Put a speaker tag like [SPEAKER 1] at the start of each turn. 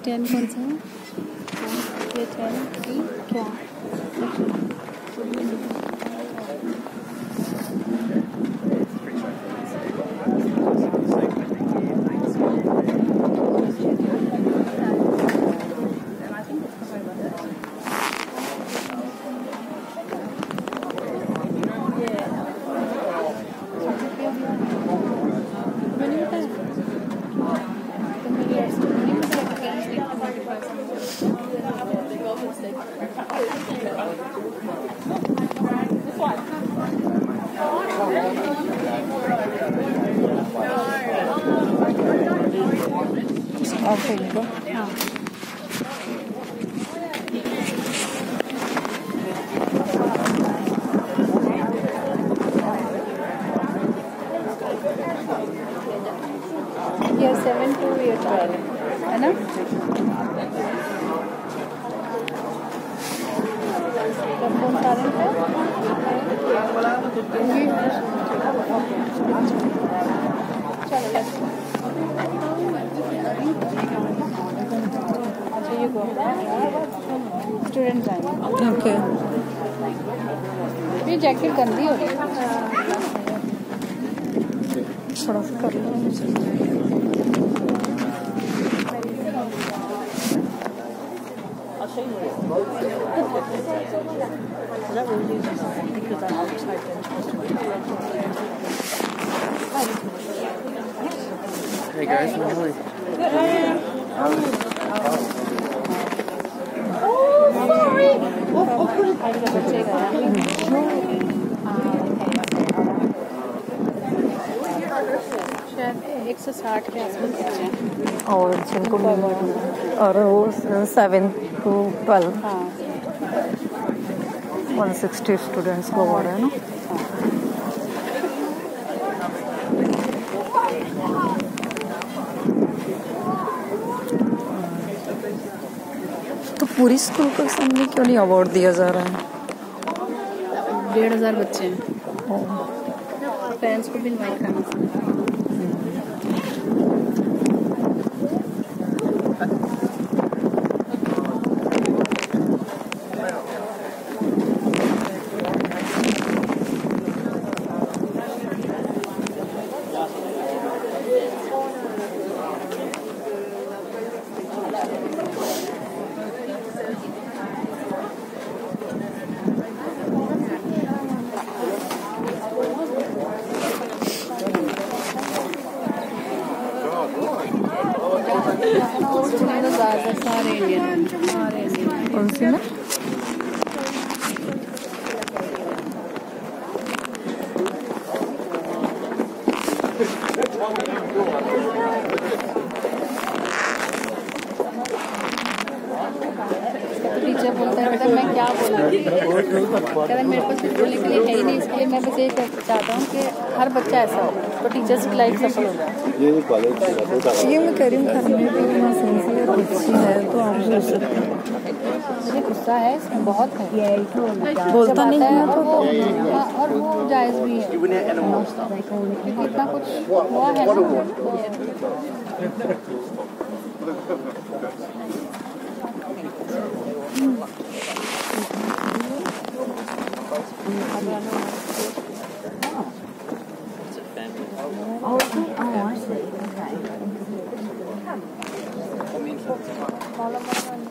[SPEAKER 1] 10 कौन सा है? ये 10 क्या? हाँ ये 7 to 12 है ना? कौन सा रंग है? चलो अच्छा ये गो स्टूडेंट जाएंगे।
[SPEAKER 2] ओके
[SPEAKER 1] ये जैकेट गंदी हो रही है,
[SPEAKER 2] थोड़ा सा कर लो।
[SPEAKER 3] Hey guys, Molly.
[SPEAKER 1] शायद 160 के आसपास बच्चे हैं
[SPEAKER 2] और जिनको और वो 7 to 12
[SPEAKER 1] हाँ
[SPEAKER 2] 160 स्टूडेंट्स को हो रहे हैं ना। तो पूरी स्कूल को असेंबली क्यों नहीं अवार्ड दिया जा रहा है?
[SPEAKER 1] 1500 बच्चे हैं, पेरेंट्स को भी इनवाइट करना चाहिए। सारे इंडियन
[SPEAKER 2] कौन सी ना?
[SPEAKER 1] टीचर बोलता है बेटा मैं क्या बोलूँ, कहते मेरे पास कुछ बोलने के लिए है ही नहीं, इसलिए मैं बस ये चाहता हूँ कि हर बच्चा ऐसा हो तो टीचर्स की लाइफ सफल हो जाए।
[SPEAKER 2] ये मैं कह रही हूँ करने की सिंसियर अच्छी है तो आप सोच सकते हैं।
[SPEAKER 1] मुझे गुस्सा है इसमें बहुत है,
[SPEAKER 2] बोलता नहीं है तो
[SPEAKER 1] और वो जायज़ भी है, इतना कुछ हुआ है ना।